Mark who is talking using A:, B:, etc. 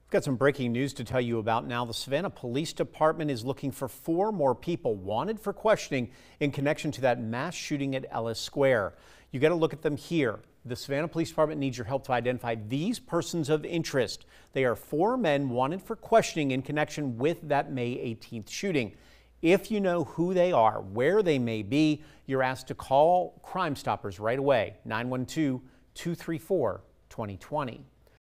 A: Got some breaking news to tell you about now. The Savannah Police Department is looking for 4 more people wanted for questioning in connection to that mass shooting at Ellis Square. You got to look at them here. The Savannah Police Department needs your help to identify these persons of interest. They are 4 men wanted for questioning in connection with that May 18th shooting. If you know who they are, where they may be, you're asked to call Crime Stoppers right away, 912-234-2020.